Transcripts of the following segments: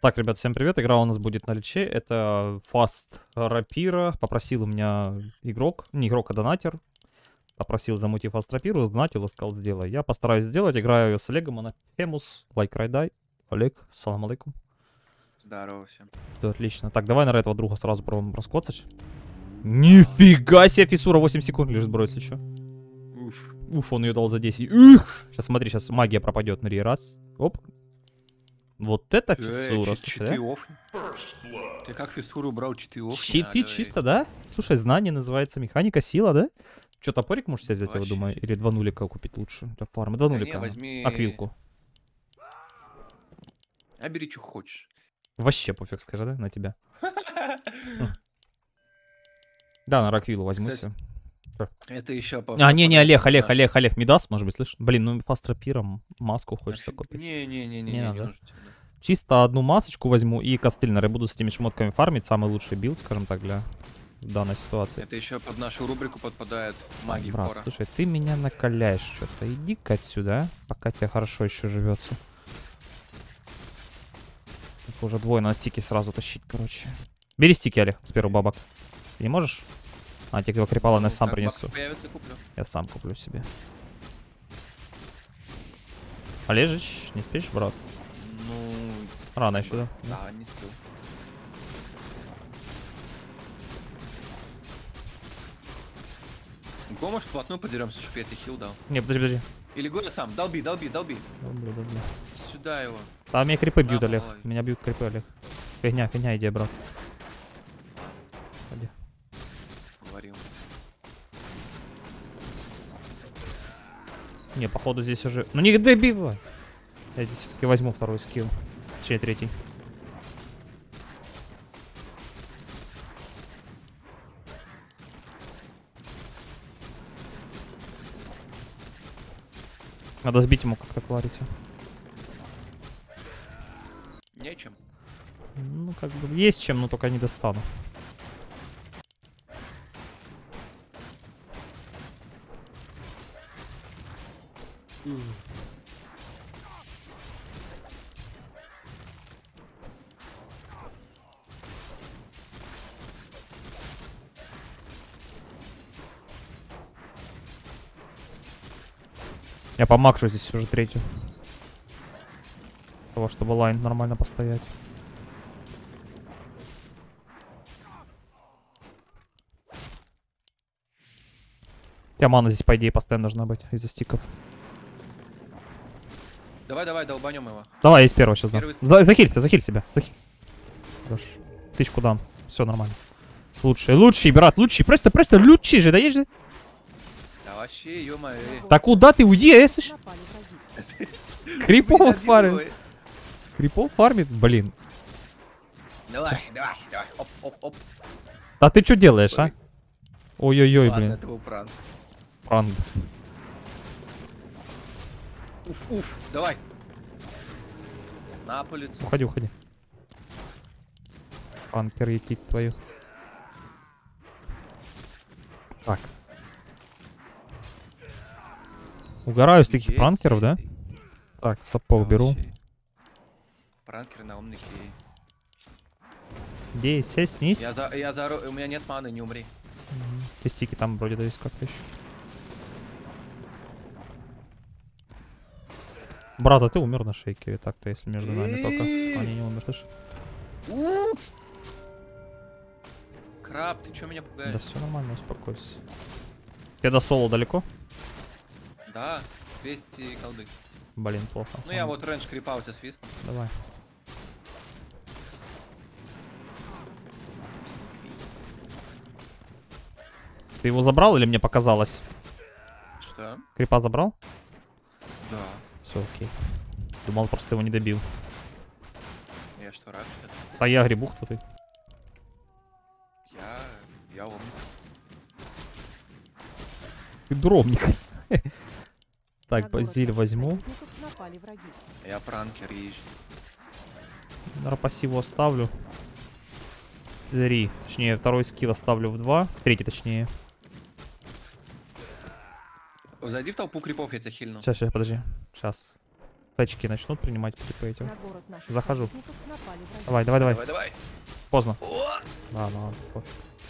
Так, ребят, всем привет. Игра у нас будет на Личе. Это Fast Rapira. Попросил у меня игрок, не игрок, а донатер. Попросил замутить Fast Rapira, сдонатил и сказал, сделай. Я постараюсь сделать. Играю с Олегом, она Famous, like Rайдай. Олег, салам алейкум. Здорово всем. Да, отлично. Так, давай, наверное, этого друга сразу пробуем раскоцать. Нифига себе, фиссура 8 секунд лежит бросить еще. Уф, он ее дал за 10. Ух! Сейчас смотри, сейчас магия пропадет. Смотри, раз. Оп. Вот это фиссура. Читы оф. Ты как фиссуру убрал, читы оф? Читы чисто, да? Слушай, знание называется механика, сила, да? Че, топорик можешь себе взять, я думаю? Или 2 нулика купить лучше? Для фармы. 2 нулика. Возьми... Аквилку. А бери, что хочешь. Вообще пофиг, скажи, да, на тебя. Да, на раквилу возьму себе. Это еще по... А, не, Олег, Мидас, может быть, слышишь? Блин, ну Fast Rapira маску хочется купить. Не. Чисто одну масочку возьму и костыль, наверное, буду с этими шмотками фармить. Самый лучший билд, скажем так, для данной ситуации. Это еще под нашу рубрику подпадает магия брат, фора. слушай, ты меня накаляешь что-то. Иди-ка отсюда, а, пока тебе хорошо еще живется. Это уже двое на стики сразу тащить, короче. Бери стики, Олег, с первого бабок. Ты не можешь? А, тебе его крипала, я сам принесу. Появится, куплю. Я сам куплю себе. Олежич, не спишь, брат? Ну... Рано еще, да? Да, не сплю. Го, может, вплотную подеремся, чтобы я тебе хил дал? Не, подожди. Или Гоя сам, долби. Добре. Сюда его. Там меня крипы бьют, На, Олег. малой. Меня бьют крипы, Олег. Фигня, иди, брат. Ходи. Говорил. Не, походу здесь уже... Ну не добивай! Я здесь все-таки возьму второй скилл. Точнее, третий. Надо сбить ему как-то кларите. Нечем. Ну, как бы есть чем, но только не достану. Я помакшу здесь уже третью. Для того, чтобы лайн нормально постоять. У тебя мана здесь, по идее, постоянно должна быть из-за стиков. Давай, долбанем его. Давай, я из первого сейчас дам. Первый Захиль себя. Хорош. Тычку дам. Все нормально. Лучший, брат, лучший. Просто лучший же, даешь же? Да вообще, ё-моё. Да куда ты уйди, слышь? Крипов фармит. Крипов фармит, блин. Давай. Оп. Да ты что делаешь, а? Ой-ой-ой, Ладно, блин. это был пранк. Пранк. Уф, давай. На по лицу. Уходи. Панкер идти твою. Так. Угораю с таких пранкеров, да? Так, сапог беру. Пранкеры на умный кей. Где сесть, снизь? У меня нет маны, не умри. Те стики там вроде дают как-то еще. Брат, а ты умер на шейкере так-то, если между нами только. Они не умер, слышишь? Краб, ты чё меня пугаешь? Да все нормально, успокойся. Тебе до соло далеко? Да, 200 колды. Блин, плохо. Ну я вот рейндж крипа у тебя свистну. Давай. Ты его забрал или мне показалось? Что? Крипа забрал? Да. Все, окей. Думал, просто его не добил. Я что, рак, что ли? А я грибу, кто ты? Я умник. Ты дробник. Так, базиль возьму. Я пранкер, езжу. Наверное, пассиву оставлю. 3. Точнее, второй скилл оставлю в 2. Третий, точнее. Зайди в толпу крипов, я тебя хильну. Сейчас, подожди. Сейчас. Тачки начнут принимать клипы эти. На город наших Захожу. союзников напали враги. Давай, давай, давай. Давай, давай. Поздно. О! Да, ну ладно, пофиг.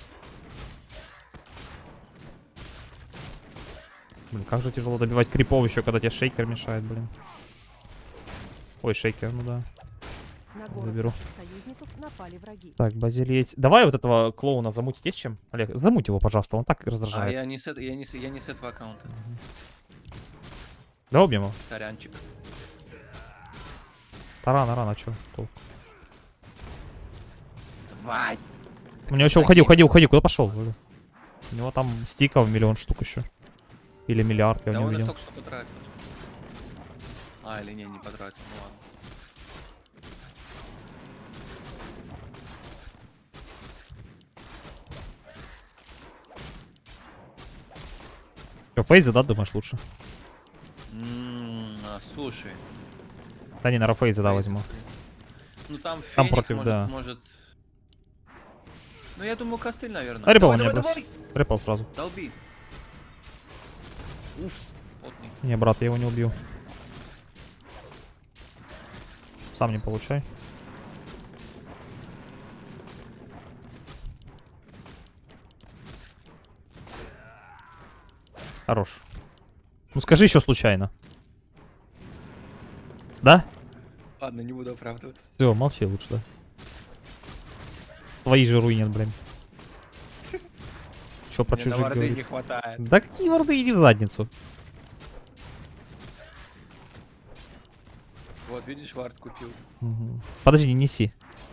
Блин, как же тяжело добивать крипов еще, когда тебе шейкер мешает, блин. Ой, шейкер, ну да. На город Заберу. наших союзников напали враги. Так, базилиец. Давай вот этого клоуна замутить есть чем? Олег, замуть его, пожалуйста, он так А раздражает. я не с этого аккаунта. Давай убьем его. Сорянчик. Да рано, рано, чё? Толк. Давай. У него еще уходи, куда пошел? У него там стиков миллион штук еще. Или миллиард, я Да не он их увидел. только что потратил. А, или не потратил, ну ладно. Чё, Фейза, да, думаешь, лучше? Слушай. Да не, наверное, Фейза, да, Фейз, возьму. Ну там Там Феникс против, может, да. может... Ну я думаю, костыль, наверное. А Риппл Давай, мне давай, брось. давай! Рэпал сразу. Долби. Уф, потный. Не, брат, я его не убью. Сам не получай. Хорош. Ну скажи еще случайно. Да? Ладно, не буду оправдываться. Все, молчи лучше, да. Твои же руинят, блин. Че про Мне на чужих варды говорит? не хватает. Да какие варды, иди в задницу. Вот, видишь, вард купил. Мгм. Подожди, не неси.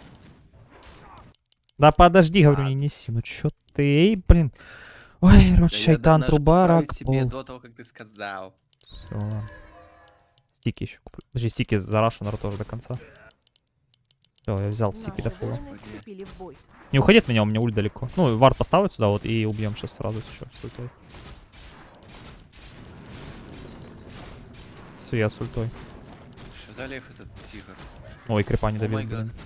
Да подожди, говорю, не неси. Ну чё ты, эй, блин. Ой, рот Да я шайтан, даже труба, купаю рак, себе пол. до того, как ты сказал. Всё, ладно. Стики еще куплю. Подожди, стики зарашу, наверное, тоже до конца. Все, я взял стики Наши до пола. воины вступили в бой. Не уходи от меня, у меня ульт далеко. Ну, вард поставить сюда вот и убьем сейчас сразу еще. С ультой. Суя с ультой. Что за лев этот тигр? Ой, крипа не О добил, май гад. блин.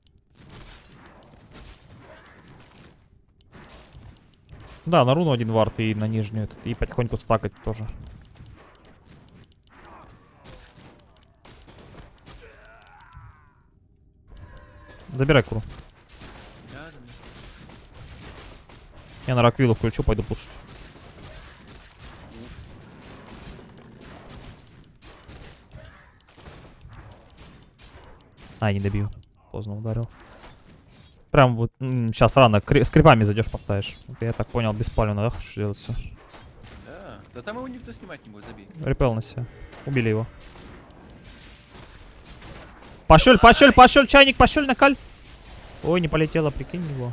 Да, на руну один вард и на нижнюю этот. И потихоньку стакать тоже. Забирай куру. Да. Я на Раквилу включу, пойду пушить. Уф. А, не добью. Поздно ударил. Прям вот сейчас рано. С крипами зайдешь, поставишь. Это я так понял, беспалевно, да, хочешь делать все? Да. Да там его никто снимать не будет, забей. Репел на себя. Убили его. Пошёль, чайник, пошёль на каль. Ой, не полетело, прикинь его.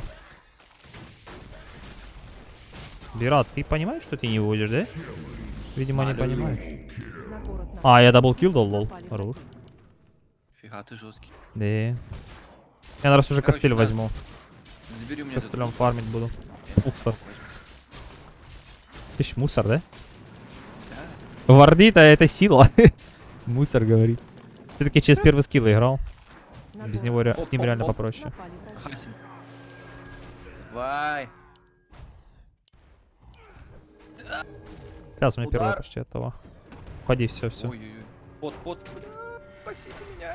Бират, ты понимаешь, что ты не выводишь, да? Видимо, не понимаешь. На город наших А, я даблкил дал, лол. напали Хорош. враги. Фига, ты жесткий. Да. Я, наверное, уже Короче, костыль да. возьму. Забери у меня этот Костылем лук. фармить буду. Я мусор. возьму. Ты ж мусор, да? Да. Варды-то это сила. Мусор говорит. Ты таки через первый скилл играл. На Без город него наших с ним реально Оп-оп-оп. попроще. напали враги. Хасим. Давай. Сейчас у меня первая Удар. почти от того. Уходи, все. Ой-ой-ой. Пот. Спасите меня.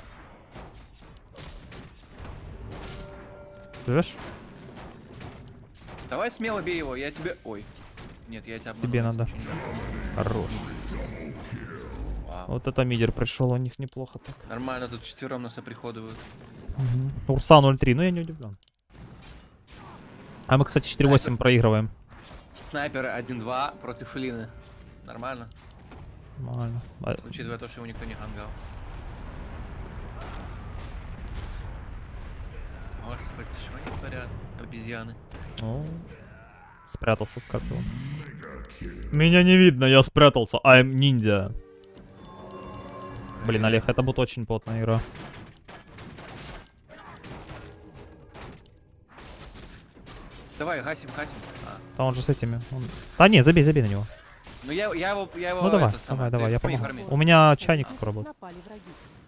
Живешь? Давай смело бей его, я тебе... Ой. Нет, я тебя обманул. Тебе я надо. тебе ничего не обманул. Хорош. Вау. Вот это мидер пришел, у них неплохо так. Нормально, тут четвером нас оприходуют. Урса 0-3, ну я не удивлен. А мы, кстати, 4-8 Снайпер. проигрываем. Снайперы 1-2 против Лины. Нормально, Нормально. А, учитывая то, что его никто не хангал. Может, хоть что они творят, обезьяны. ну, спрятался с картой. Меня не видно, я спрятался. I'm ниндзя. Блин, Олег, это будет очень плотная игра. Давай, гасим. А. Да он же с этими. Да не, забей на него. Ну я его Ну давай, это самое, давай, ты я форми, помогу. форми. У меня Наших чайник союзников скоро будет. напали враги.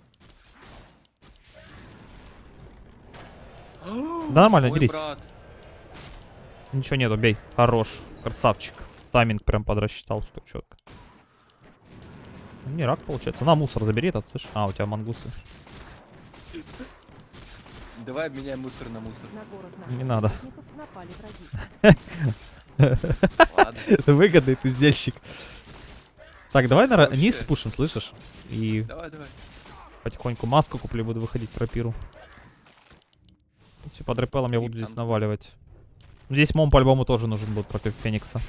Да нормально, Ой, дерись. брат. Ничего нету, бей. Хорош. Красавчик. Тайминг прям подрасчитался так четко. Не рак получается. На, мусор забери этот, слышь. А, у тебя мангусы. Давай обменяем мусор на мусор. На город наших Не надо. союзников напали враги. Ладно. Выгодный ты сдельщик. Так, давай Вообще. низ спушим, слышишь? И Давай, давай. потихоньку маску куплю, буду выходить в рапиру. В принципе, под рэпелом я И буду здесь там- наваливать. Ну, здесь мом по-любому тоже нужен будет против Феникса.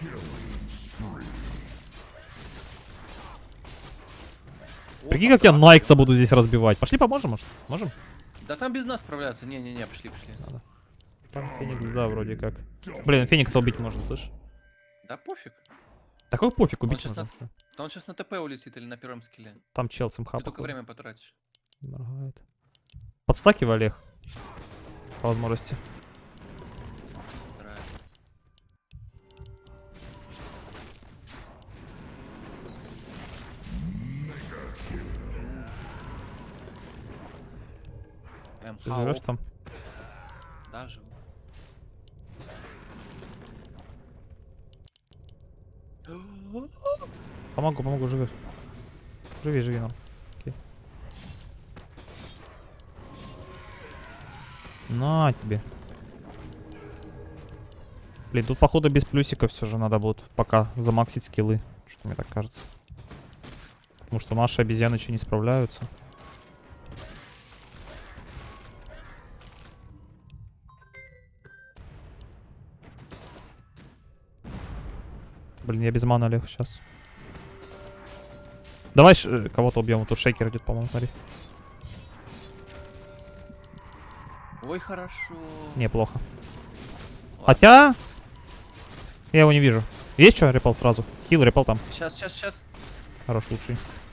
Прикинь, как я Найкса буду здесь разбивать. Пошли поможем, может? Можем? Да там без нас справляться. Не-не-не, пошли. Там Феникс, да, вроде как. Блин, Феникса убить можно, слышь? Да пофиг. Такой пофиг, убить щас можно. Да он сейчас на ТП улетит или на первом скилле. Там чел с МХ, Ты только походу, время потратишь. моргает. Подстакивай, Олег. По возможности. Стараюсь. Ты живешь там? Да, живу. Помогу, живи. Живи нам. Окей. На тебе. Блин, тут походу без плюсика все же надо будет пока замаксить скиллы. Что мне так кажется. Потому что наши обезьяны еще не справляются. Блин, я без мана, Олег, сейчас. Давай кого-то убьем. Тут шейкер идет, по-моему, смотри. Ой, хорошо. Неплохо. Ладно. Хотя... Я его не вижу. Есть что, репал сразу? Хил, репал там. Сейчас. Хорош, лучший.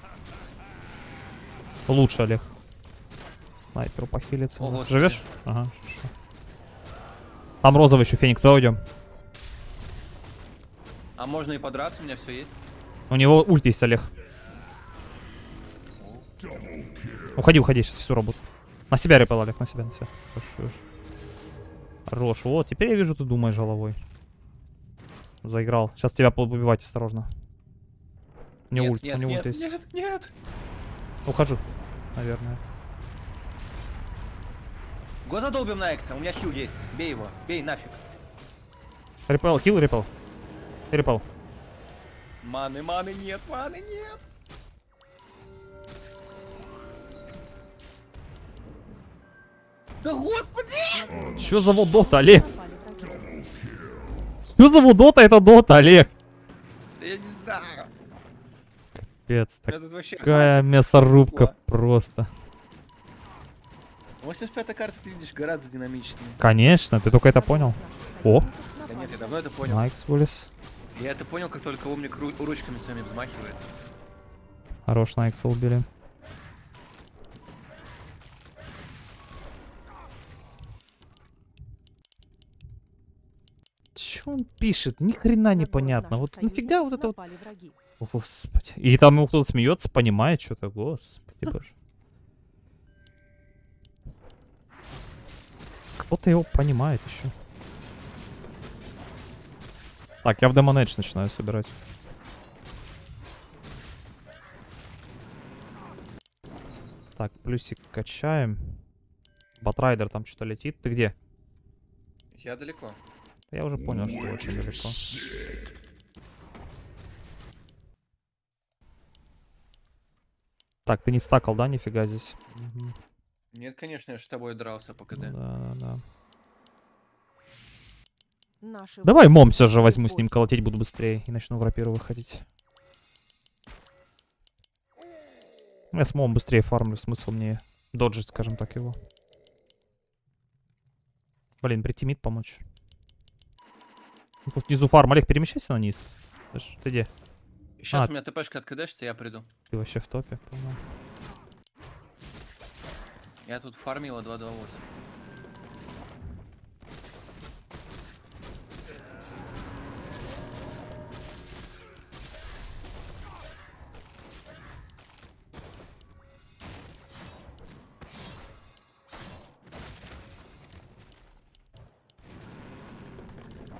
Лучше, Олег. Снайперу похилиться. О, господи. Живешь? Ага, хорошо. Там розовый еще, Феникс, давай уйдем. А можно и подраться, у меня все есть. У него ульт есть, Олег. Уходи, сейчас всю работу. На себя репал, Олег, на себя. Хорош. Вот, теперь я вижу, ты думаешь головой. Заиграл. Сейчас тебя будут убивать, осторожно. У него ульт, у него ульт есть. Нет. Ухожу, наверное. Го задолбим на Экса, у меня хил есть. Бей его, бей нафиг. Репал, хил, репал. Репал. Маны нет. Да господи! Что за вот дота, Олег? Напали враги. Что за вот дота, это дота, Олег? Я не знаю. Пец, Я тут вообще такая мясорубка просто. 85-я карта, ты видишь, гораздо динамичнее. Конечно, ты только это понял. О, Да нет, я давно это понял. Найкс вылез. Я это понял, как только умник ручками своими взмахивает. Хорош, Найкса убили. Че он пишет? Ни хрена непонятно. Вот нафига вот это вот... Напали враги. О, Господи. И там ему кто-то смеется, понимает что-то. Господи боже. Кто-то его понимает еще. Так, я в Demon Edge начинаю собирать. Так, плюсик качаем. Батрайдер там что-то летит. Ты где? Я далеко. Я уже понял, что очень далеко. Так, ты не стакал, да, нифига здесь? Мгм. Нет, конечно, я ж с тобой дрался по КД. Да. Наши Давай воины мом все же вступили в возьму с бой. ним, колотить буду быстрее и начну в рапиру выходить. Я с момом быстрее фармлю, смысл мне доджить, скажем так, его. Блин, прийти мид помочь. Ну, тут внизу фарм. Олег, перемещайся на низ. Слышь, ты где? Сейчас А. у меня ТПшка откдшится, я приду. Ты вообще в топе, по-моему. Я тут фармила 228.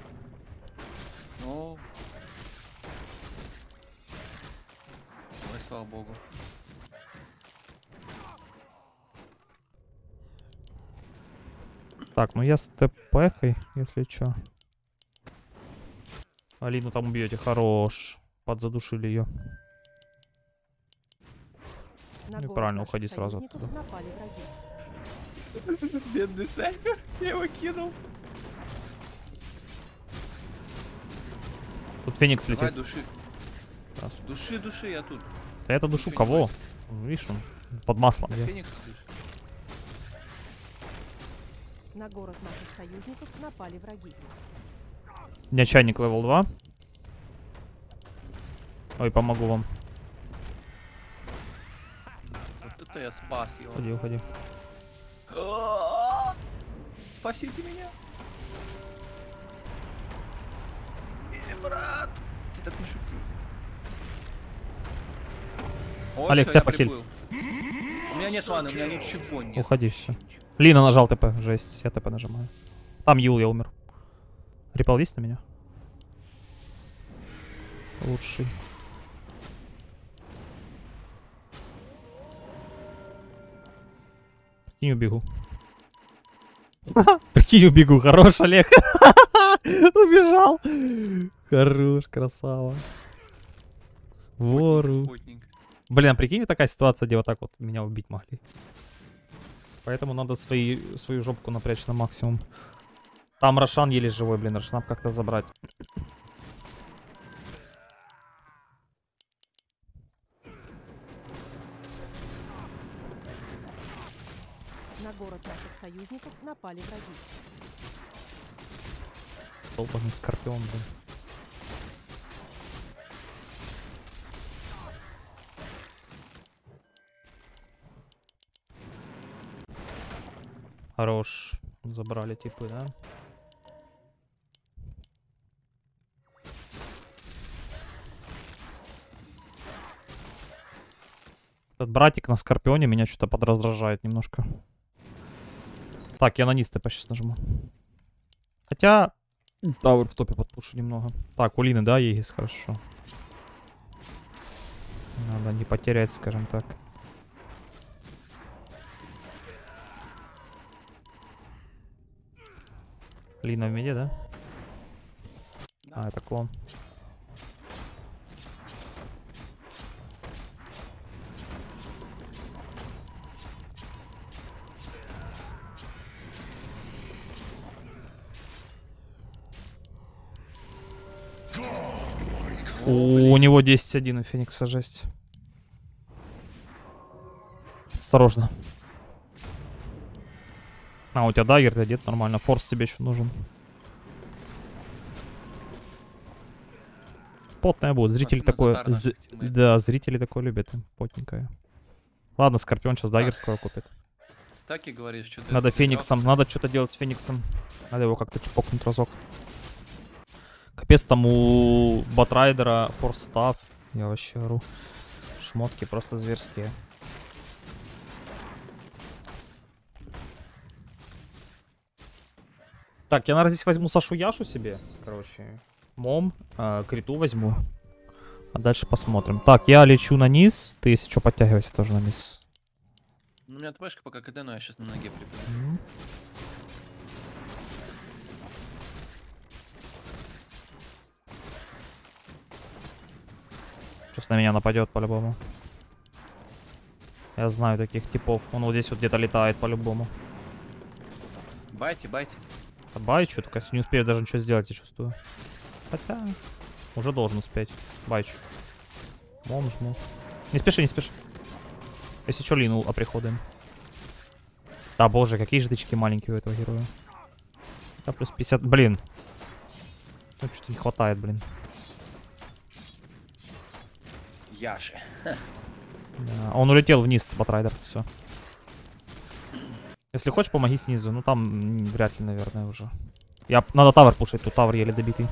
Ну. слава богу. Так, ну я с ТП-хой, если чё. Алину там убьете, хорош. Подзадушили ее. На Ну, город правильно, наших уходи сразу союзников оттуда. напали враги. Бедный снайпер, я его кинул. Тут Феникс Давай, летит. души. Раз. Души, я тут. Да это душу Ничего не кого? бойся. Видишь, он под маслом. Да где? Феникс души. На город наших союзников напали враги. У меня чайник левел 2. Ой, помогу вам. Вот это я спас его. Уходи, уходи. Спасите меня. Брат, ты так не шути. О, Олег, всё, себя я похиль. приплыл. У меня нет маны, у меня ничего нет. Уходи, все. Лина нажал ТП. Жесть, я ТП нажимаю. Там Юл, я умер. Репал есть на меня? Лучший. Прикинь, убегу. Прикинь, убегу. Хорош, Олег. Убежал. Хорош, красава. Вору. Охотник. Блин, а прикинь, такая ситуация, где вот так вот меня убить могли. Поэтому надо свою жопку напрячь на максимум. Там Рошан еле живой, блин, Рошан как-то забрать. На город наших союзников напали враги. Долбанный скорпион, блин. Хорош. Забрали типы, да? Этот братик на скорпионе меня что-то подраздражает немножко. Так, я на низ ТП сейчас нажму. Хотя... Тауэр в топе подпушу немного. Так, у Лины, да, Егис, хорошо. Надо не потерять, скажем так. Лина в меде, да? А, это клон. У него 10-1 у Феникса, жесть. Осторожно. А, у тебя даггер одет нормально. Форс тебе еще нужен. Потная будет. Зрители такое... Да, зрители такое любят. Потненькое. Ладно, Скорпион сейчас даггер скоро купит. Стаки говоришь, что Надо Фениксом. Надо что-то делать с Фениксом. Надо его как-то чпокнуть разок. Капец, там у Батрайдера форстав. Я вообще ору. Шмотки просто зверские. Так, я, наверное, здесь возьму Сашу Яшу себе. Короче. Мом. Криту возьму. А дальше посмотрим. Так, я лечу на низ. Ты, если что, подтягивайся тоже на низ. Ну, у меня ТПшка пока КД, но я сейчас на ноге приплыл. Сейчас на меня нападет по-любому. Я знаю таких типов. Он вот здесь вот где-то летает по-любому. Байте, байте. Байчу, только не успею даже ничего сделать, я чувствую. Хотя, уже должен успеть. Байчу. Мом жму. Не спеши, не спеши. Если что, Лину оприходуем. Да, боже, какие же тычки маленькие у этого героя. Да, плюс 50, блин. Ну, что-то не хватает, блин. Яши. Да, он улетел вниз с Батрайдер, все. Если хочешь, помоги снизу. Ну, там вряд ли, наверное, уже. Надо тавер пушить, тут тавер еле добитый.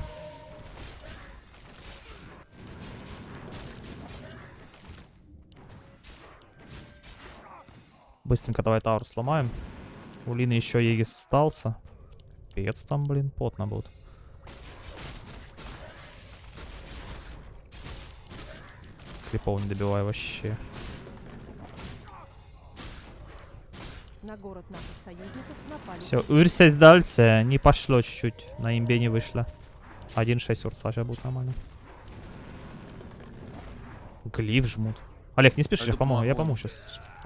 Быстренько давай тавер сломаем. У Лины еще Егис остался. Пец там, блин, потно будет. Крипов не добиваю вообще. На город наших союзников напали. Все, Урса дальше. Не пошло чуть-чуть. На имбе не вышло. 1-6 Урса сейчас будет нормально. Глиф жмут. Олег, не спеши, я помогу. Я помогу сейчас.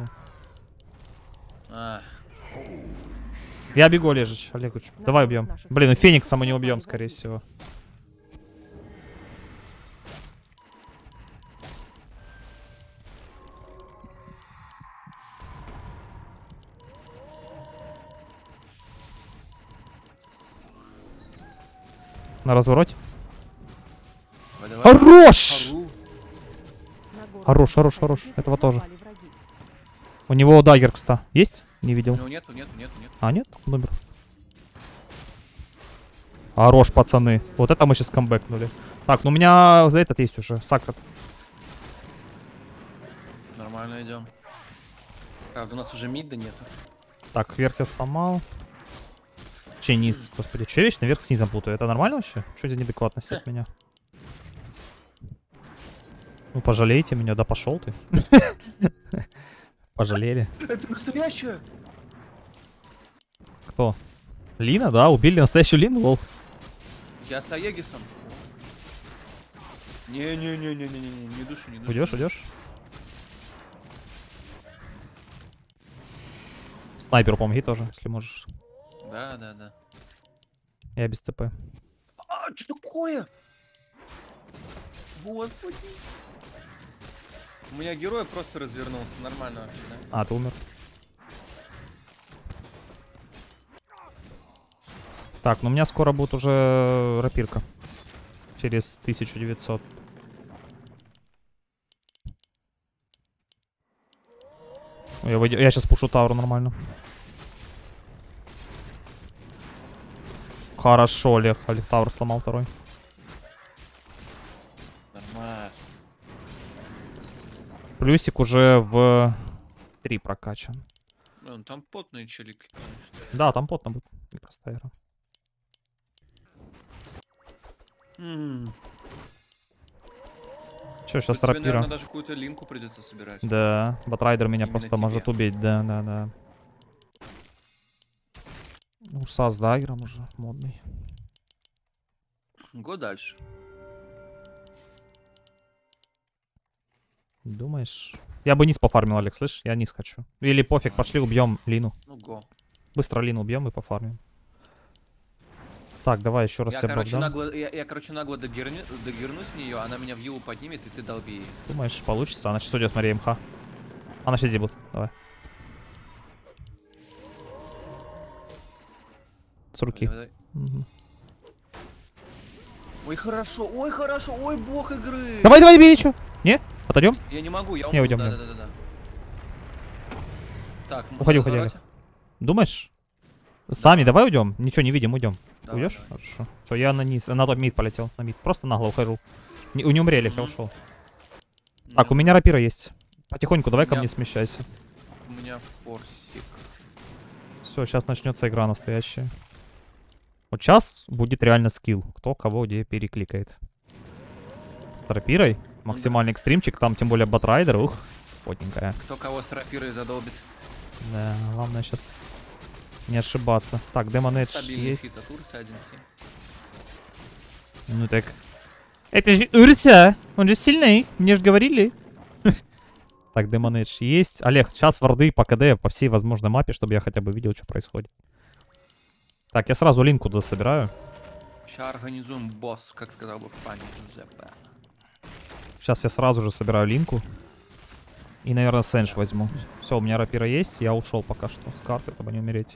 Я бегу, Олежич. Олег, давай убьем. Блин, ну Феникса мы не убьем, скорее всего. На развороте. Давай, Хорош! Ору. На город Хорош, наших хорош, хорош. союзников Этого тоже. напали враги. У него даггер, кстати. Есть? Не видел. Ну нету. А, нет? Номер. Хорош, пацаны. Вот это мы сейчас камбэкнули. Так, ну у меня за этот есть уже. Сакрет. Нормально идем. Правда, у нас уже мидда нету. Так, вверх я сломал. Че низ? Господи, че я вечно вверх с низом путаю? Это нормально вообще? Что за неадекватность от меня? Ну, пожалейте меня. Да пошел ты. Пожалели. Это настоящее! Кто? Лина, да? Убили настоящую Лину, лол. Я с Аегисом. Не душу, не душу. Уйдешь, уйдешь? Снайперу помоги тоже, если можешь. Да. Я без ТП. А, что такое? Господи. У меня герой просто развернулся. Нормально вообще, да? А, ты умер. Так, ну у меня скоро будет уже рапирка. Через 1900. Я сейчас пушу тауру нормально. Хорошо, Олег. Олег таур сломал второй. Нормально. Плюсик уже в 3 прокачан. Ну, там потные челики, конечно. Да, там потно будет. Непростая игра. Че, сейчас Тебе, рапира? наверное, даже какую-то линку придется собирать. Да, Батрайдер меня Именно просто тебе. может убить, да. Урса с даггером уже, модный. Го дальше. Думаешь? Я бы низ пофармил, Олег, слышь? Я низ хочу. Или пофиг, пошли убьем Лину. Ну, го. Быстро Лину убьем и пофармим. Так, давай еще раз Я, себе короче, баб дам. нагло догернусь в нее, она меня в Юлу поднимет, и ты долби ее. Думаешь, получится? Она сейчас уйдет, смотри, МХ. Она сейчас здесь будет, давай. С руки. Давай. Мгм. Ой, хорошо, ой, бог игры. Давай, бери, чё? Не? Отойдем? Я не могу, я Не, умру. уйдем, Да. Так, Уходи, на уходи, развороте? Думаешь? Сами, давай уйдем. Ничего не видим, уйдем. Давай, Уйдешь? давай. Хорошо. Все, я на низ, на тот мид полетел. На мид. Просто нагло ухожу. Не умри, Олег, я Мгм. ушел. Так, у меня рапира есть. Потихоньку, давай ко меня- мне смещайся. У меня форсик. Все, сейчас начнется игра настоящая. Вот сейчас будет реально скилл. Кто кого где перекликает. С рапирой. Максимальный экстримчик. Там тем более батрайдер. Ух, потненькая. Кто кого с рапирой задолбит. Да, главное сейчас не ошибаться. Так, Demon Edge Стабильный есть. фит от Урса 1.7. Ну так. Это же Урса. Он же сильный. Мне же говорили. Так, Demon Edge есть. Олег, сейчас варды по КД по всей возможной мапе, чтобы я хотя бы видел, что происходит. Так, я сразу линку туда собираю. Сейчас организуем босс, как сказал бы Фанни Джузеппе. Сейчас я сразу же собираю линку. И, наверное, Сэндж возьму. Все, у меня рапира есть. Я ушел пока что с карты, чтобы не умереть.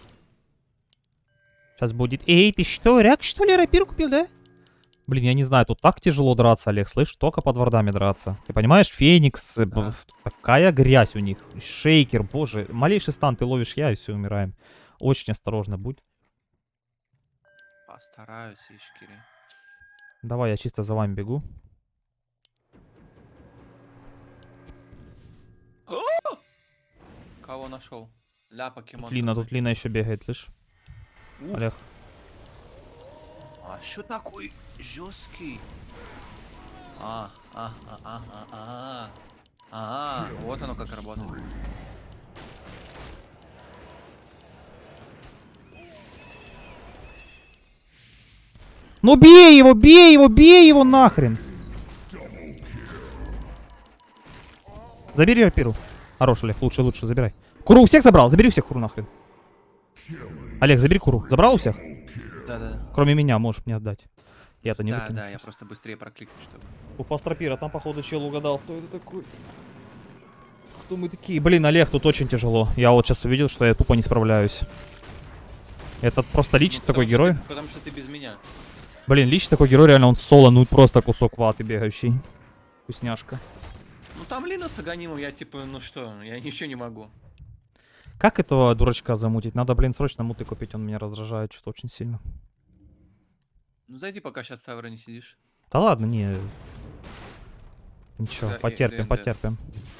Сейчас будет... Эй, ты что, ряк, что ли, рапиру купил, да? Блин, я не знаю, тут так тяжело драться, Олег, слышь, только под вардами драться. Ты понимаешь, Феникс, такая грязь у них. Шейкер, боже, малейший стан ты ловишь я, и все, умираем. Очень осторожно будь. Постараюсь, Ишкири. Давай, я чисто за вами бегу. Кого нашел? Ля, покемон. Лина, какой. тут Лина еще бегает, слышь. Уф. Олег. А что такой жесткий? А, Вот оно как работает. Ну бей его, бей его, бей его нахрен. Забери рапиру. Хорош, Олег, лучше, лучше, забирай. Куру у всех забрал? Забери у всех куру нахрен. Олег, забери куру. Забрал у всех? Да. Кроме меня, можешь мне отдать. Я-то не Да, выкину да, я сейчас. просто быстрее прокликну, чтобы... У фастрапира, там, походу, чел угадал, кто это такой. Кто мы такие? Блин, Олег, тут очень тяжело. Я вот сейчас увидел, что я тупо не справляюсь. Этот просто Лич Ну, такой потому что герой. потому что ты без меня. Блин, Лич такой герой, реально, он соло, ну просто кусок ваты бегающий. Вкусняшка. Ну там Лина с Аганимом, я типа, ну что, я ничего не могу. Как этого дурачка замутить? Надо, блин, срочно муты купить, он меня раздражает что-то очень сильно. Ну зайди, пока сейчас в Тавре не сидишь. Да ладно, не... Ничего, Да, потерпим, ДНД. потерпим.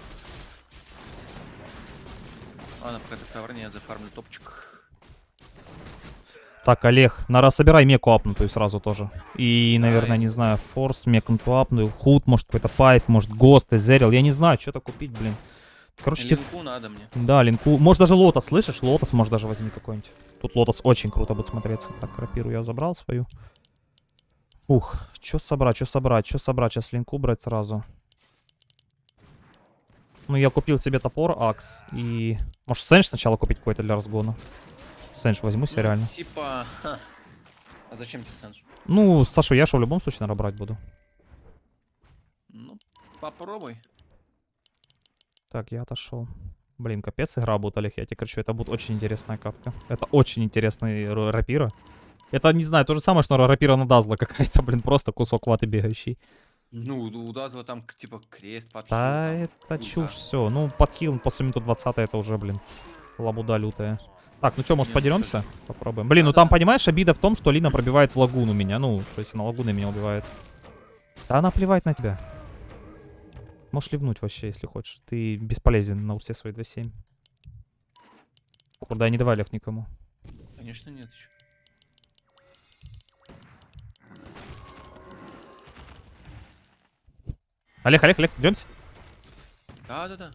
Ладно, пока ты в Тавре, я зафармлю топчик. Так, Олег, собирай меку апнутую сразу тоже. И, наверное, Давай. не знаю, форс, мекнутую апную, худ, может какой-то пайп, может гост, эзерил. Я не знаю, что-то купить, блин. Короче, Линку надо мне. да, линку. Может даже лотос, слышишь? Лотос, может даже возьми какой-нибудь. Тут лотос очень круто будет смотреться. Так, рапиру я забрал свою. Ух, что собрать, что собрать, что собрать? Сейчас линку брать сразу. Ну, я купил себе топор, акс. И... Может, сэндж сначала купить какой-то для разгона? Сэндж возьму себе реально. Типа... ха. А зачем тебе Сэндж? Ну, Сашу Яшу в любом случае, наверное, брать буду. Ну, попробуй. Так, я отошел. Блин, капец игра будет, Олег, я тебе кричу, это будет очень интересная катка. Это очень интересный рапира. Это, не знаю, то же самое, что рапира на Дазла какая-то, блин, просто кусок ваты бегающий. Ну, у Дазла там, типа, крест, подхил. Да, там, это круто. чушь, все. Ну, подхил после минуты 20 это уже, блин, лабуда лютая. Так, ну что, может, Не, ну подеремся? Попробуем. Блин, ну Да-да-да. там, понимаешь, обида в том, что Лина пробивает в лагуну меня. Ну, то есть она лагуной меня убивает. Да она плевать на тебя. Можешь ливнуть вообще, если хочешь. Ты бесполезен на все свои 2-7. Куда не давай, Олег, никому. Конечно нет еще. Олег, Олег, Олег, идемте. Да.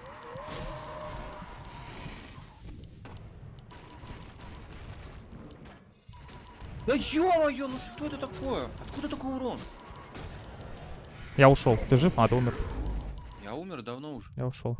Да ё-моё, ну что это такое? Откуда такой урон? Я ушел. Ты жив? А, ты умер. Я умер давно уже. Я ушел.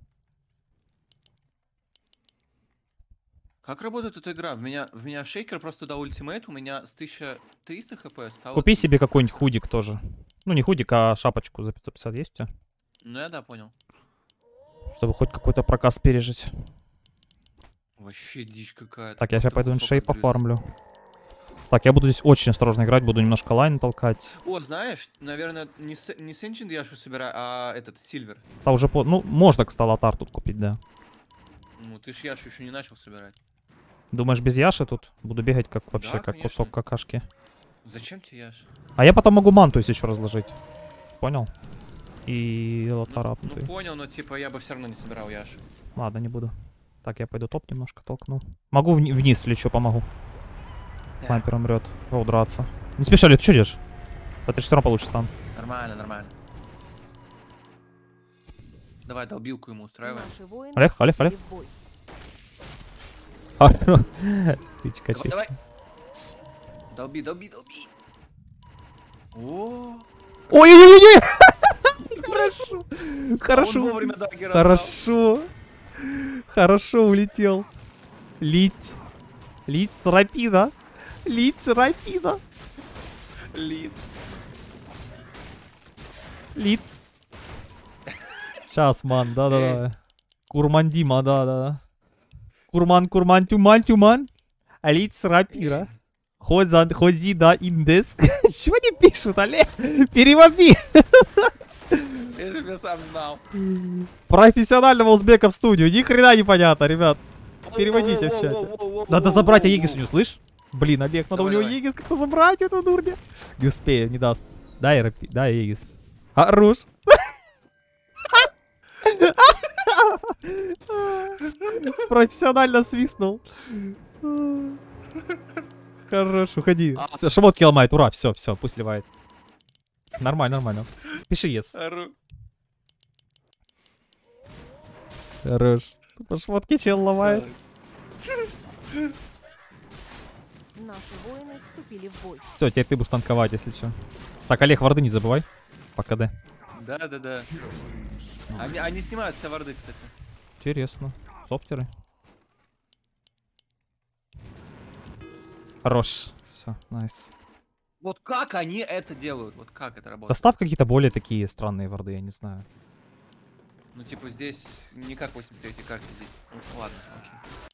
Как работает эта игра? В меня шейкер просто дал ультимейт, у меня с 1300 хп стало... Купи 300. себе какой-нибудь худик тоже. Ну, не худик, а шапочку за 550 есть у тебя? Ну я да, понял. Чтобы хоть какой-то проказ пережить. Вообще дичь какая-то. Так, я сейчас Просто пойду кусок иншей отгрызли. пофармлю. Так, я буду здесь очень осторожно играть, буду немножко лайн толкать. О, знаешь, наверное, не Сенчент Яшу собираю, а этот, Сильвер. Да уже по... Ну, можно, кстати, лотар тут купить, да. Ну, ты ж Яшу еще не начал собирать. Думаешь, без Яши тут? Буду бегать как вообще, Да, как конечно. кусок какашки. Зачем тебе Яш? А я потом могу манту еще разложить. Понял? И лотар Ну апнутый. понял, но типа я бы все равно не собирал Яшу. Ладно, не буду. Так, я пойду топ немножко толкну. Могу вниз лечу, помогу. Снайпер умрет. Роу драться. Не спеши, Лет, что делаешь? Да ты же все равно получишь стан. Нормально. Давай долбилку ему устраиваем. Наши воины Олег, Олег, вступили Олег. в бой. Тычка чисто. Давай. Долби. О, Ой-ой-ой! Хорошо. он Хорошо. вовремя даггера Хорошо. Хорошо улетел. Лиц рапида. дал. Лид. Лиц. Сейчас, ман, да. Курмандима, да. Курман, тюман. Лиц рапира. Хози, да, индес. Чего не пишут, Олег? Переводи. Я тебя сам знал. Профессионального узбека в студию. Ни хрена не понятно, ребят. Переводите в чате. Надо забрать Аегис у него, слышь? Блин, Олег, надо у него Давай. Аегис как-то забрать, этого дурня. Не успею, не даст. Дай Аегис. Хорош. Профессионально свистнул. Хорош, уходи. Все, шмотки ломает, ура, все, пусть ливает. Нормально, нормально. Пиши yes. Ору. Хорош. По шмотке чел ломает. Наши воины вступили в бой. Все, теперь ты будешь танковать, если что. Так, Олег, варды не забывай. По КД. Да. Они снимают все варды, кстати. Интересно. Софтеры. Хорош. Все, найс. Вот как они это делают? Вот как это работает? Доставь какие-то более такие странные варды, я не знаю. Ну, типа, здесь не как в 83-й карте здесь. Ну, ладно, окей.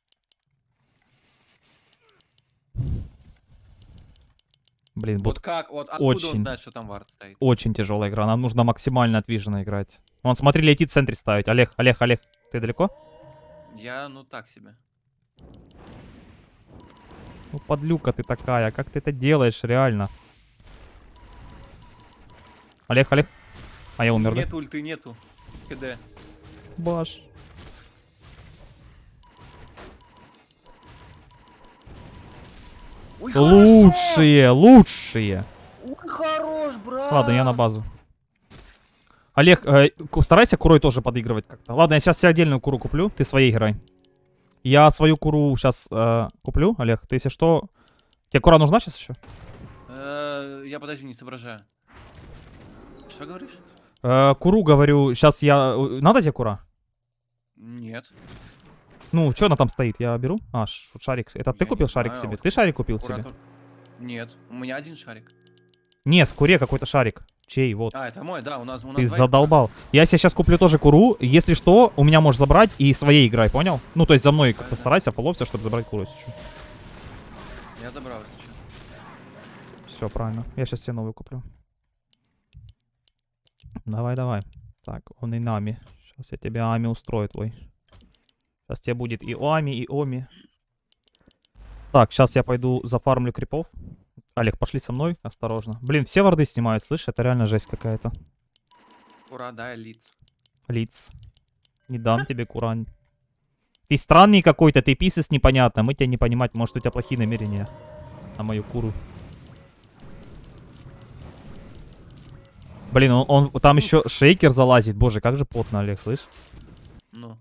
Блин, Вот вот как? Вот откуда очень- он знает, что там вард стоит? очень тяжелая игра. Нам нужно максимально отвиженно играть. Вон, смотри, летит в центре ставить. Олег, ты далеко? Я, ну, так себе. Ну, подлюка ты такая, как ты это делаешь, реально? Олег. А я умер, да? Нету ульты, нету. КД. Баш. Ой, Лучшие. Ой, хорош, брат! Ладно, я на базу. Олег, старайся курой тоже подыгрывать как-то. Ладно, я сейчас себе отдельную куру куплю, ты своей играй. Я свою куру сейчас куплю, Олег. Ты, если что... Тебе кура нужна сейчас еще? Я, подожди, не соображаю. Что говоришь? Куру, говорю, сейчас я... Надо тебе кура? Нет. Ну, что она там стоит? Я беру? А, шарик. Это ты Я купил не шарик знаю, себе? вот Ты шарик купил себе? Куратор- Нет, у меня один шарик. Нет, в куре какой-то шарик. Чей? Вот. А, это мой, да, у нас Ты двоих. задолбал. Я себе сейчас куплю тоже куру. Если что, у меня можешь забрать и своей играй, понял? Ну, то есть за мной как-то Да. старайся, половься, чтобы забрать куру, если что. Я забрал, если что. Все, правильно. Я сейчас себе новую куплю. Давай. Так, он и нами. Сейчас я тебе ами устрою твой. Сейчас тебе будет и ами, и оми. Так, сейчас я пойду зафармлю крипов. Олег, пошли со мной, осторожно. Блин, все варды снимают, слышь, это реально жесть какая-то. Ура, да, лиц. Лиц. Не дам тебе курань. Ты странный какой-то, ты писец непонятно. Мы тебя не понимать, может у тебя плохие намерения на мою куру. Блин, он там еще шейкер залазит. Боже, как же потно, Олег, слышь? Ну.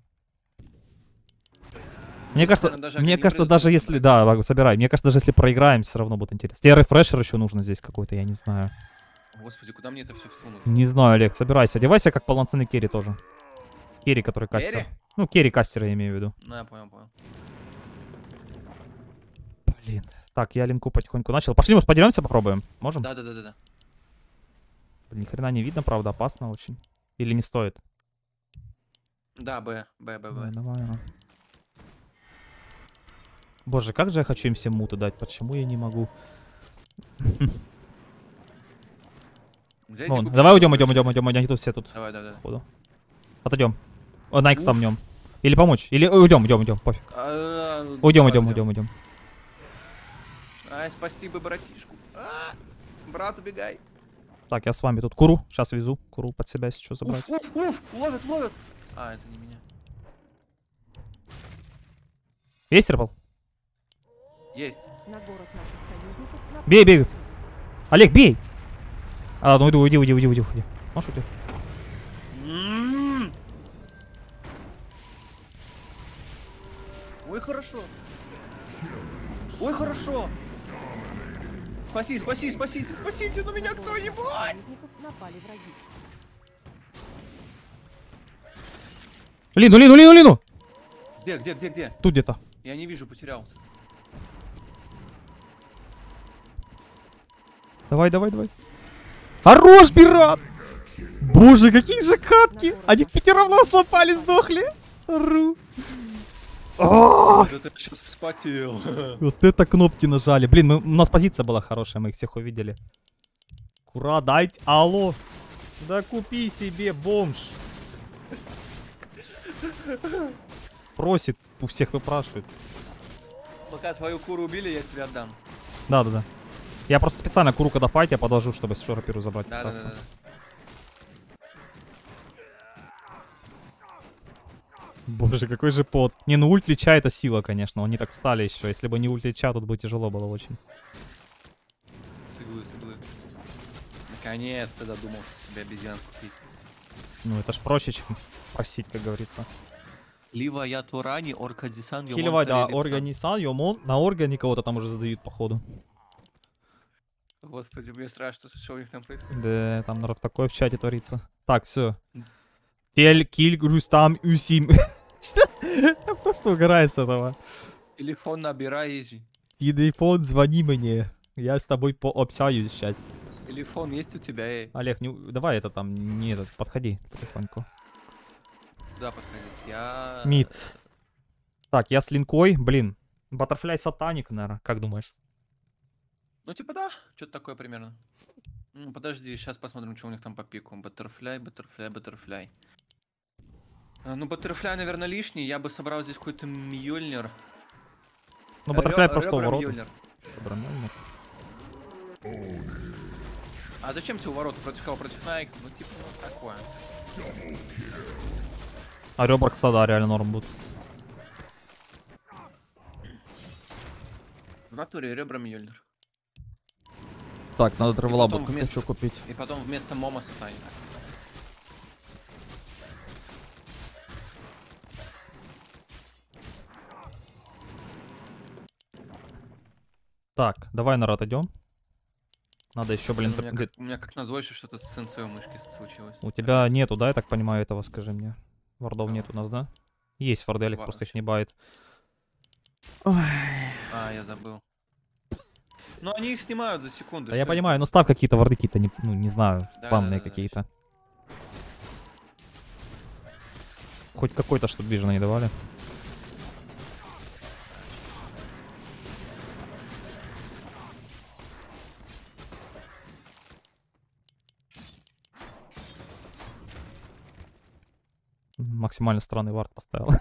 Мне кажется, даже если... Да, собирай. Мне кажется, даже если проиграем, все равно будет интересно. Тебе рефрешер еще нужно здесь какой-то, я не знаю. Господи, куда мне это все всунуть? Не знаю, Олег, собирайся. Одевайся как полноценный керри тоже. Керри, который кастер. Керри? Ну, керри кастера я имею в виду. Ну, я понял. Блин. Так, я линку потихоньку начал. Пошли, может, подеремся, попробуем? Можем? Да. Блин, ни хрена не видно, правда, опасно очень. Или не стоит? Да, Б. Давай. Боже, как же я хочу им всем муты дать, почему я не могу? Взять и Вон, купить давай уйдем, какой-то они тут все тут. Давай. Походу. Отойдем. Найкс там Уф. нем. Или помочь, или уйдем, пофиг. Уйдем. Ай, спасти бы братишку. Брат, убегай. Так, я с вами тут куру. Сейчас везу. Куру под себя, если что, забрать. Уф, ловят. А, это не меня. Есть трипл? Есть. На город наших союзников Бей. Олег, бей! А, ну уйди. Можешь уйти? Ой, хорошо. Спасите, ну меня На город кто-нибудь! наших союзников напали враги. Лину! Где? Тут где-то. Я не вижу, потерялся. Давай. Хорош, пират! Боже, какие же катки! Они в 5 равно слопали, сдохли. Ру. Вот это я сейчас вспотел. Вот это кнопки нажали. Блин, у нас позиция была хорошая, мы их всех увидели. Кура, дайте. Алло. Да купи себе, бомж. Просит, у всех выпрашивает. Пока твою куру убили, я тебе отдам. Да. Я просто специально куру, когда файт, я подложу, чтобы с шорапиру забрать. Да. пытаться. Боже, какой же пот. Не, ну ульт Лича это сила, конечно. Они так встали еще. Если бы не ульт Лича, тут бы тяжело было очень. С иглы. Наконец-то додумался себе обезьянку купить. Ну это ж проще, чем просить, как говорится. Лива я Турани, Орка Дисан, Хилевай, да, органисан, Йомон. На органе кого-то там уже задают, походу. Господи, мне страшно, что у них там происходит. Да, там, народ, такое в чате творится. Так, все. Тель, киль, грустам, усим. Я просто угораю с этого. Телефон набирай, изи. Телефон, звони мне. Я с тобой пообщаюсь сейчас. Телефон есть у тебя, эй. Олег, давай это там, не этот, подходи потихоньку. Куда подходить? Я... Мид. Так, я с линкой, блин. Баттерфляй сатаник, наверное, как думаешь? Ну, типа, да, что-то такое примерно. Подожди, сейчас посмотрим, что у них там по пику. Баттерфляй. Ну, баттерфляй, наверное, лишний. Я бы собрал здесь какой-то Мьёльнир. Ну, баттерфляй просто Ребра уворот. Мьёльнир. А зачем тебе уворот? Против кого? Против Найкс? Ну, типа, ну, такое. А ребра, кстати, да, реально норм будут. В натуре ребра Мьёльнир. Так, надо тревелабу потом вместо- еще купить. И потом вместо Мома Сатаника. Так, давай, народ, идем. Надо еще, блин, У меня как назло еще что-то с сенсой у мышки случилось. у тебя нету, да, я так понимаю, этого, скажи мне. Вардов Кого? нет у нас, да? Есть варды, Олег просто их не бает. А, я забыл. Ну, они их снимают за секунду. Да я что понимаю, это? но ставь какие-то варды, какие-то, ну, не знаю, Да, спамные да, да, какие-то. Хоть какой-то, что движено не давали. Максимально странный вард поставил.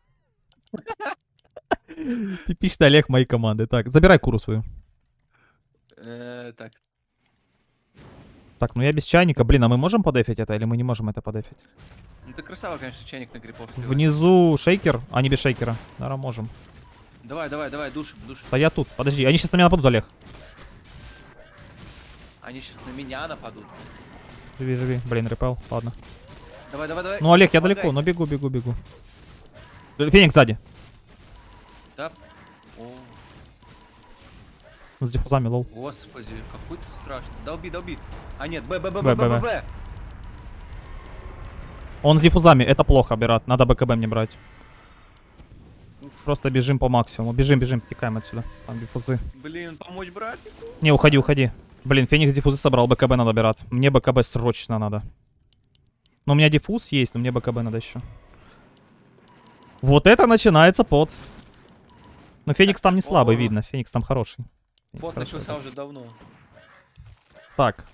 Типичный Олег моей команды. Так, забирай куру свою. Так. Так, ну я без чайника. Блин, а мы можем подефить это или мы не можем это подефить? Ну, ты красава, конечно, чайник на гриппов сливать. Внизу шейкер, а не без шейкера. Наверное, можем. Давай, душим. Да я тут. Подожди, они сейчас на меня нападут, Олег. Они сейчас на меня нападут. Живи. Блин, репел. Ладно. Давай. Ну, Олег, я Помогайте. далеко, но бегу. Феникс сзади. Да. О, С диффузами, лоу. господи, какой ты страшный. Долби. А нет, Б. Б. Он с диффузами, это плохо, Берат. Надо БКБ мне брать. Просто бежим по максимуму. Бежим, текаем отсюда. Там диффузы. Блин, помочь братику. Не, уходи. Блин, Феникс диффузы собрал, БКБ надо, Берат. Мне БКБ срочно надо. Но у меня диффуз есть, но мне БКБ надо еще. Вот это начинается пот. Но Феникс там не слабый, видно. Феникс там хороший. Феникс Пот хороший, начался да. уже давно. Так.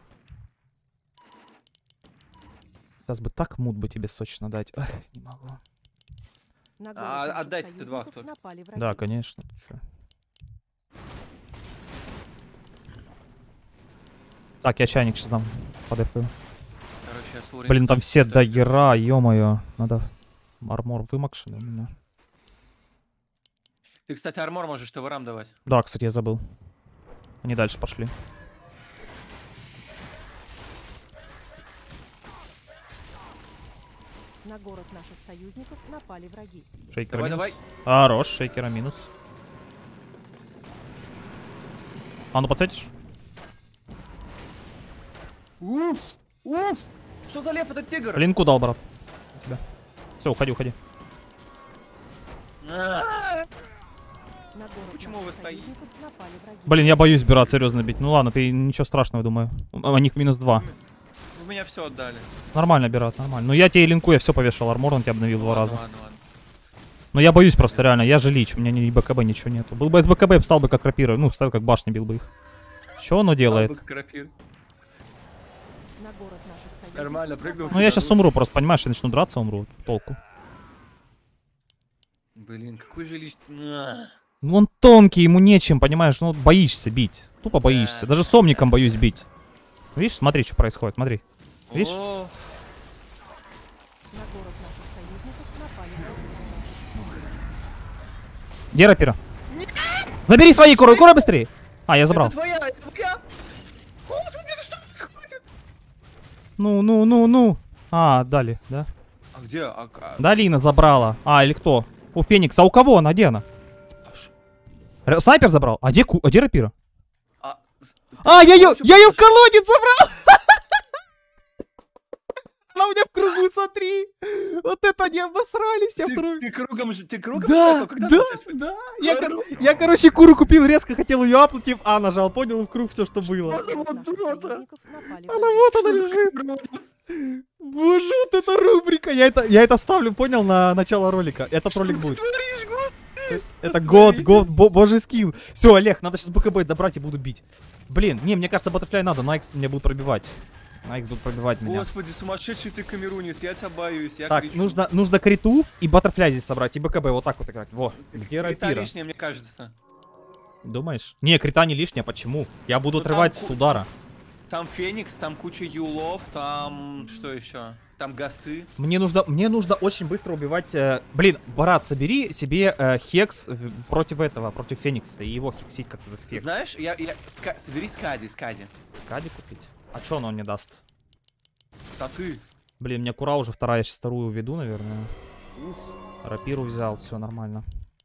Сейчас бы так мут бы тебе сочно дать. Ах, не могу. На город А, наших отдайте ты два, союзников кто ли? напали враги. Да, конечно. Ты чё? Так, я чайник сейчас дам. Подефаю. Короче, я с уровнем... Блин, там все дагера, ё-моё. Надо армор вымокшенный у меня. Ты, кстати, армор можешь ТВРам давать. Да, кстати, я забыл. Они дальше пошли. На город наших союзников напали враги. Шейкер Давай, минус. давай. Хорош, шейкера минус. А ну подсветишь? Уф! Что за лев этот тигр? Линку дал, брат. Все, уходи. А, На город Почему наших вы стоите? союзников напали враги. Блин, я боюсь Берат серьезно бить. Ну ладно, ты ничего страшного, думаю. У них минус 2. Вы меня все отдали. Нормально, Берат, нормально. Ну я тебе линку, я все повешал. Армор он тебя обновил 2 раза. Ладно. Но я боюсь просто реально, я же лич, у меня ни БКБ, ничего нету. Был бы с БКБ, встал бы как рапира, ну, встал как башня, бил бы их. Что оно делает? Слабый крапир. На город наших союзников Нормально, прыгнул. напали Ну я сейчас умру, просто понимаешь, я начну драться, умру. Толку. Блин, какой же лист. На. Ну он тонкий, ему нечем, понимаешь, ну боишься бить. Тупо боишься. Да. Даже сомником боюсь бить. Видишь, смотри, что происходит, смотри. Видишь? О, На город наших союзников напали враги. Где рапира? Забери свои куры быстрее! А, я забрал. Это твоя! Господи, это что происходит? Ну. А, дали, да? А где? Долина забрала. А, или кто? У Феникса. А у кого она? Где она? Снайпер забрал? А где рапира? Я ее в колодец забрал! Она у меня в кругу, смотри! Вот это они обосрались, я второй... Ты кругом Да, да. Я, короче, куру купил, резко хотел ее апнуть, А нажал, понял, в круг все, что было. Наших союзников напали Она вот она лежит. Боже, вот это рубрика. Я это вставлю, понял, на начало ролика. Этот ролик будет. Это год, божий скилл. Все, Олег, надо сейчас БКБ добрать и буду бить. Блин, не, мне кажется, баттерфляй надо, на X меня будут пробивать. На X будут пробивать меня. Господи, сумасшедший ты камерунец, я тебя боюсь. Так, нужно криту и баттерфляй здесь собрать, и БКБ вот так вот играть. Во, где Крита рапира? лишняя, мне кажется. Думаешь? Не, крита не лишняя, почему? Я буду Ну, там отрывать с удара. Там Феникс, там куча юлов, там что еще? Там гасты. Мне нужно очень быстро убивать... Блин, Барат, собери себе хекс против этого, против Феникса, и его хексить как-то за хекс. Знаешь, собери Скади. Скади купить? А чё он не даст? А ты? Блин, у меня кура уже вторая, я сейчас вторую уведу, наверное. Рапиру взял, все нормально.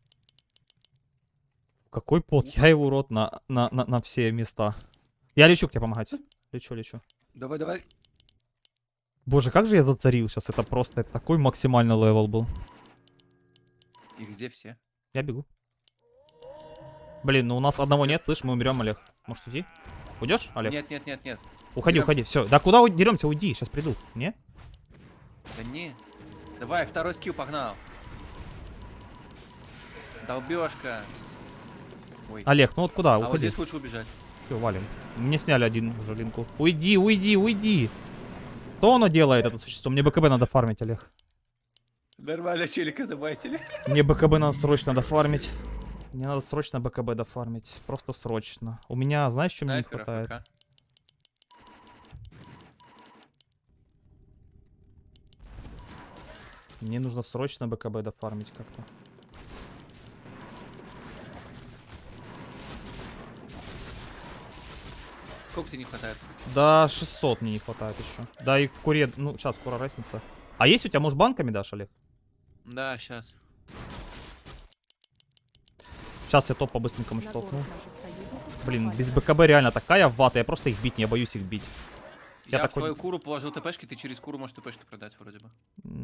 Какой пот, я его урод на все места. Я лечу к тебе помогать. Лечу. Давай. Боже, как же я зацарил сейчас, это просто такой максимальный левел был. И где все? Я бегу. Блин, ну у нас одного нет, слышь, мы умрем, Олег. Может уйти? Уйдешь, Олег? Нет. Уходи, все. Да куда деремся, уйди, сейчас приду. Не? Да не. Давай, второй скилл, погнал. Долбёжка. Ой. Олег, ну вот куда? А Уходи. вот здесь лучше убежать. Все, валим. Мне сняли один уже линку. Уйди. Что оно делает, это существо? Мне БКБ надо фармить, Олег. Нормально, челика забайтили. Мне БКБ надо срочно дофармить. Мне надо срочно БКБ дофармить. Просто срочно. У меня, знаешь, что мне не хватает? ФК. Мне нужно срочно БКБ дофармить как-то. Сколько тебе не хватает? Да, 600 мне не хватает еще. Да и в куре, ну, сейчас кура разница. А есть у тебя, может, банками дашь, Олег? Да, сейчас. Сейчас я топ по-быстренькому штолкну. Блин, без БКБ реально такая вата, я просто их бить, не боюсь их бить. Я в такой- твою куру положил ТПшки, ты через куру можешь ТПшки продать вроде бы.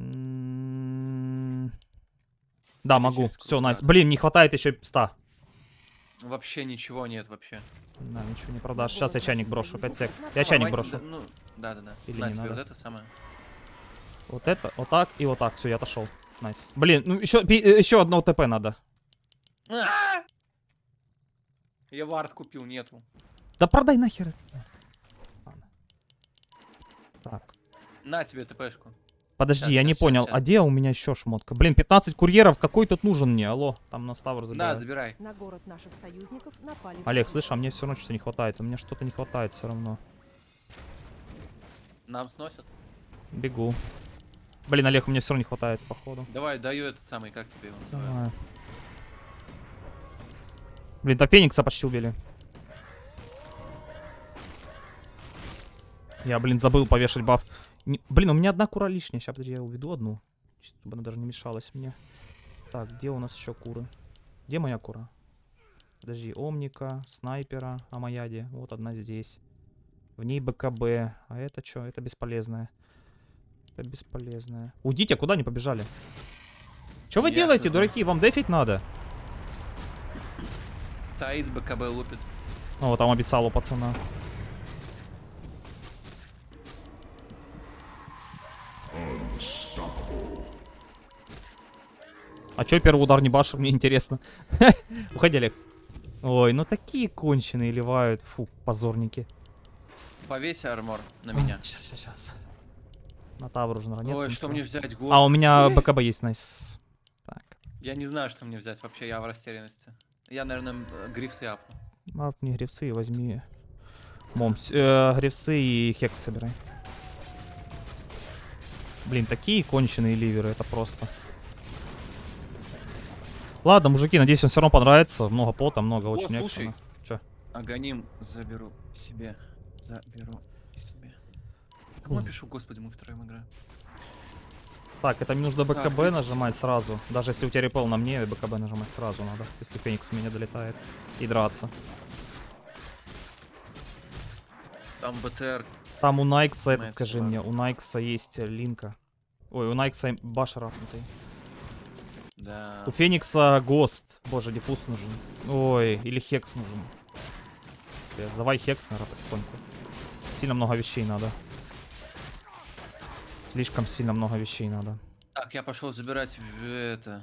Да, Или могу. через Все, круг, найс. да. Блин, не хватает еще 100. Вообще ничего нет вообще. Да, ничего не продашь. Сейчас я чайник брошу, 5 сек. Я Давай, чайник брошу. Ну, да. Или На не тебе надо? вот это самое. Вот это, вот так и вот так. Все, я отошел. Найс. Блин, ну еще одно ТП надо. Я вард купил, нету. Да продай нахер. Ладно. Так. На тебе ТПшку. Подожди, Щас, я не щас, понял. щас. А где у меня еще шмотка? Блин, 15 курьеров. Какой тут нужен мне? Алло, там на Ставр На, забирают. забирай. На город наших союзников напали. Олег, слышь, а мне все равно что-то не хватает. У меня что-то не хватает все равно. Нам сносят. Бегу. Блин, Олег, у меня все равно не хватает, походу. Давай, даю этот самый, как тебе его называют? Давай. Блин, до Феникса почти убили. Я, блин, забыл повешать баф. Блин, у меня одна кура лишняя. Сейчас, подожди, я уведу одну. Чтобы она даже не мешалась мне. Так, где у нас еще куры? Где моя кура? Подожди, Омника, Снайпера, Амаяди. Вот одна здесь. В ней БКБ. А это что? Это бесполезное. Это бесполезное. Уйдите, куда они побежали? Что вы Я делаете, хз. дураки? Вам дефить надо? Стоит с БКБ лупит. О, там обещал у пацана. А чё первый удар не башер, мне интересно. Уходи, Олег. Ой, ну такие конченые ливают. Фу, позорники. Повесь армор на меня. Сейчас. На Тавр уже наверное. Ой, что мне взять, господи. А, у меня БКБ есть, найс. Так. Я не знаю, что мне взять вообще, я в растерянности. Я, наверное, грифсы апну. Апни грифсы и возьми. Момс. Грифсы и хекс собирай. Блин, такие конченые ливеры, это просто. Ладно, мужики, надеюсь, вам все равно понравится. Много пота, много очень слушай. экшена. Чё? Аганим заберу себе. Заберу себе. Кому я пишу, господи, мы втроем играем. Так, это мне нужно Так, БКБ 30. нажимать сразу. Даже если у тебя репел на мне, БКБ нажимать сразу надо. Если Феникс в меня долетает. И драться. Там БТР. Там у Найкса, Мэтт, скажи ладно. мне, у Найкса есть линка. Ой, у Найкса баш рафнутый. Да. У Феникса Гост. Боже, диффуз нужен. Ой, или Хекс нужен. Давай Хекс, наверное, потихоньку. Сильно много вещей надо. Слишком сильно много вещей надо. Так, я пошел забирать это.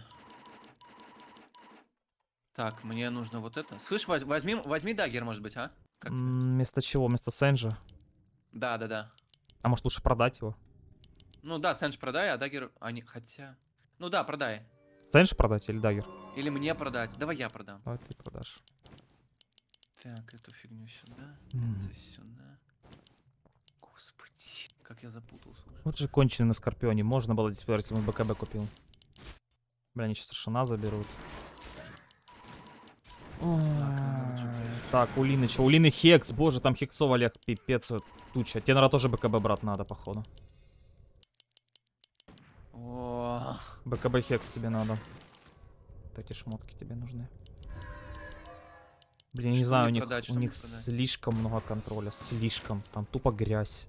Так, мне нужно вот это. Слышь, возьми дагер, может быть, а? Как тебе? Вместо чего? Вместо Сенджа? Да. А может лучше продать его? Ну да, Сэндж продай, а дагер... Хотя... Ну да, продай. Сендж продать или дагер? Или мне продать. Давай я продам. Давай ты продашь. Так, эту фигню сюда. М. Это сюда. Господи, как я запутался уже. Вот же конченый на Скорпионе. Можно было здесь выбрать, если бы БКБ купил. Бля, они сейчас Шана заберут. Так, у Лины что? У Лины Хекс. Боже, там Хексов, Олег, пипец, туча. Тебе, наверное, тоже БКБ брат надо, походу. О, БКБ Хекс тебе надо. Вот эти шмотки тебе нужны. Блин, я не Что знаю, мне у продать, что них мне продать? слишком много контроля. Слишком. Там тупо грязь.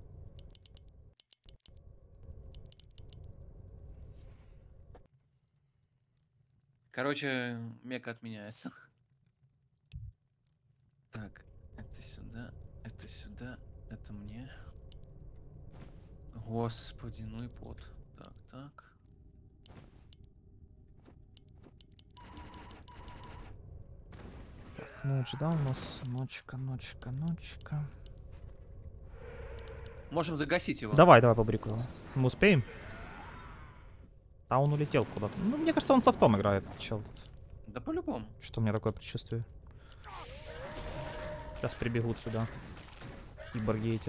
короче, мека отменяется. Так, это сюда, это мне. Господи, ну и пот. Так. Ночь, да, у нас? Ночка. Можем загасить его. Давай по брику его. Мы успеем? А он улетел куда-то. Ну, мне кажется, он с автом играет, чел. Да по-любому. Что у меня такое предчувствие? Сейчас прибегут сюда. Киборги эти.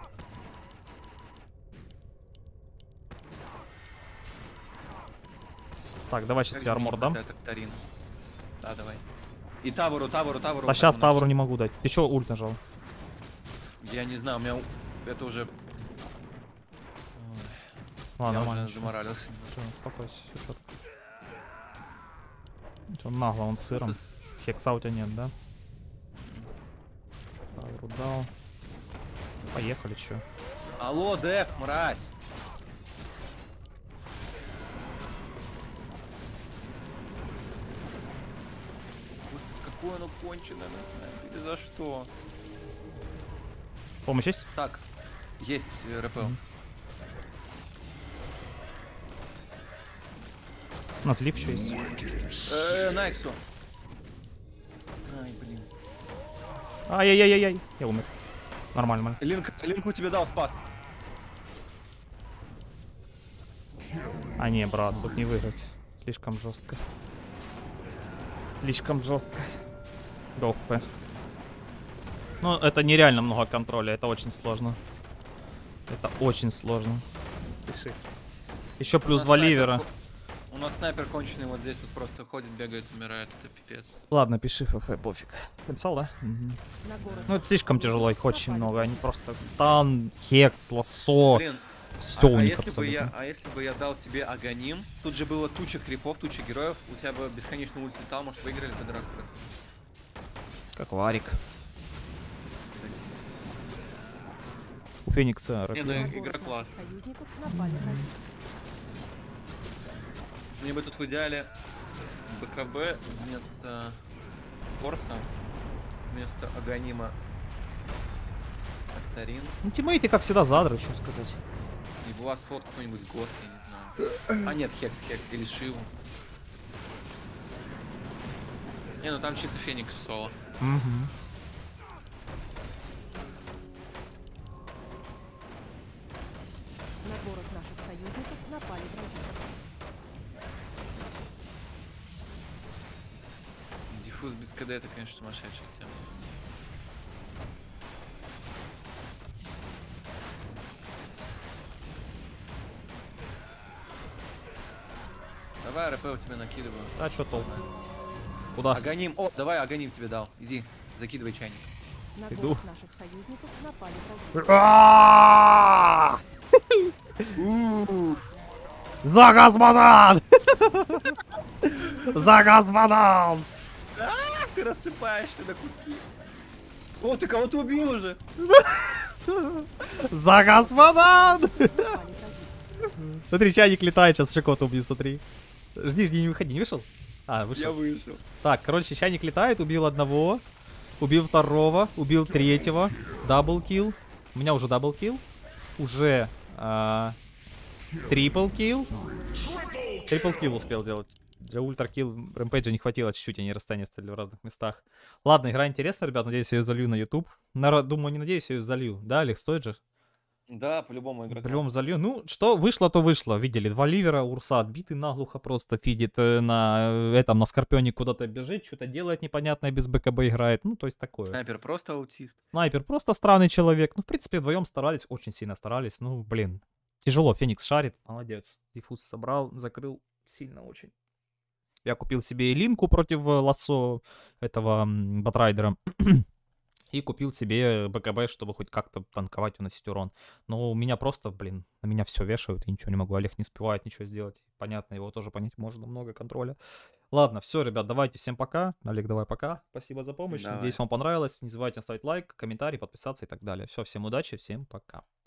Так, давай сейчас тебе армор дам. Тарин. Да, давай. И Тавору. А сейчас Тавру не могу дать. Ты чё ульт нажал? Я не знаю, у меня это уже... Ладно, я нормально. уже заморалился. Чё, успокойся, всё чётко. Чё, нагло, он с сыром. Хекса у тебя нет, да? Тавру дал. Поехали, чё. Алло, Дэх, мразь! Господи, какое оно конченое на снайпере, за что? Помощь есть? Так, есть РП. У нас лип еще есть. Найксу. Ай, блин. Ай-яй-яй-яй. Я умер. Нормально. Линку тебе дал, спас. А не, брат, тут не выиграть. Слишком жестко. Go FP. Ну, это нереально много контроля, это очень сложно. Пиши. Еще плюс 2 ливера. У нас снайпер конченый вот здесь вот просто ходит, бегает, умирает. Это пипец. Ладно, пиши ФФ, пофиг. Написал, да? Мгм. На город Ну, это слишком тяжело, их очень много. Они просто стан, хекс, лассо. Блин, Все у них если бы абсолютно. если бы я дал тебе Аганим, тут же было туча крипов, туча героев, у тебя бы бесконечно ульт летал, может выиграли бы драку. Как варик. У Феникса Не, рапира. ну на игра город класс. наших союзников напали враги. Мне бы тут в идеале БКБ вместо Корса, вместо Аганима Актарин. Ну, тиммейты, как всегда, задры, что сказать. И была слот какой-нибудь Гост, я не знаю. А нет, Хекс или Шиву. Не, ну там чисто Феникс в соло. Угу. На город наших союзников напали враги. Диффуз без КД это, конечно, сумасшедшая тема. Давай РП у тебя накидываю. А что толку? Куда? Аганим. О, давай Аганим тебе дал. Иди, закидывай чайник. На Иду. город наших союзников напали враги. А! Уф. За господан! За господан! Ах, ты рассыпаешься на куски. О, ты кого-то убил уже. За господан! Напали враги. Смотри, чайник летает, сейчас Шикота убью, смотри. Жди, не выходи, не вышел? А, Я вышел. вышел. Так, короче, чайник летает, убил одного, убил второго, убил третьего. Даблкил. У меня уже даблкил. Уже триплкил. Триплкил успел сделать. Для ультракил рэмпейджа не хватило чуть-чуть, они расстояние стали в разных местах. Ладно, игра интересная, ребят, надеюсь, я ее залью на YouTube. Думаю, не надеюсь, я ее залью. Да, Алекс, стоит же? Да, по-любому игра. По-любому залью. Ну, что вышло, то вышло. Видели, два ливера, Урса отбитый наглухо просто фидит на Скорпионе куда-то бежит, что-то делает непонятное, без БКБ играет. Ну, то есть такое. Снайпер просто аутист. Снайпер просто странный человек. Ну, в принципе, вдвоем старались, очень сильно старались. Ну, блин, тяжело. Феникс шарит, молодец. Диффуз собрал, закрыл сильно очень. Я купил себе и линку против лассо этого батрайдера. И купил себе БКБ, чтобы хоть как-то танковать, уносить урон. Но у меня просто, блин, на меня все вешают, и ничего не могу. Олег не успевает ничего сделать. Понятно, его тоже понять можно, много контроля. Ладно, все, ребят, давайте, всем пока. Олег, давай пока. Спасибо за помощь. Давай. Надеюсь, вам понравилось. Не забывайте оставить лайк, комментарий, подписаться и так далее. Все, всем удачи, всем пока.